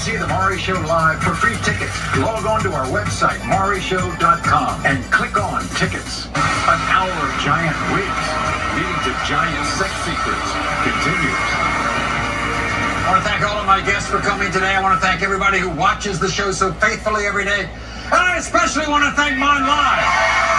see the Maury Show live for free tickets, log on to our website, mauryshow.com, and click on Tickets. An hour of giant wigs leading to giant sex secrets continues. I want to thank all of my guests for coming today. I want to thank everybody who watches the show so faithfully every day. And I especially want to thank Mon Live.